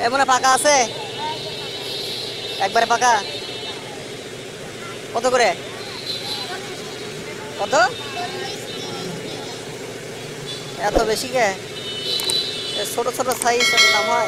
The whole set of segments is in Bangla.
এমন পাকা আছে একবারে পাকা কত করে কত এত বেশি কে ছোট ছোট সাইজ দাম হয়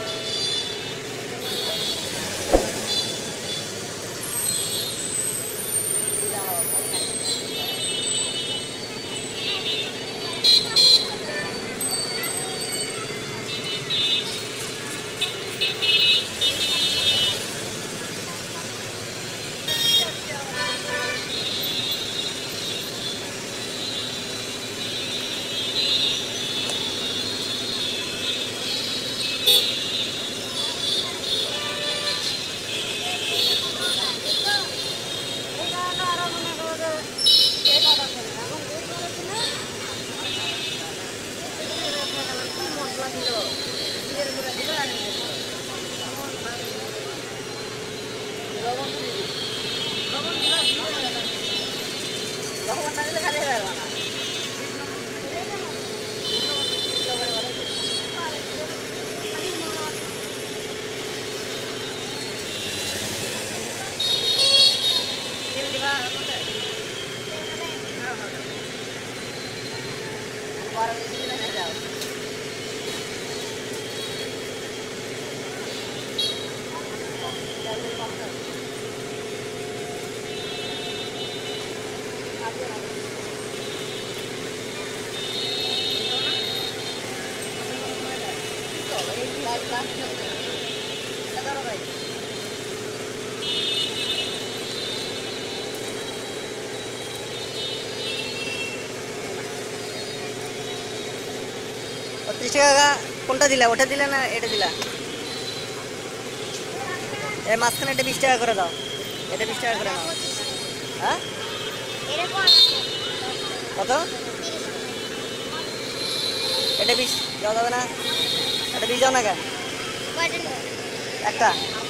ত্রিশ টাকা কোনটা দিলা ওটা দিলা না এটা দিলা এর মাঝখানে এটা 20 টাকা করে দাও এটা 20 টাকা করে নাও হ্যাঁ কত এটা 20 দেওয়া যাবে না এটা 20 দাও না কেন একটা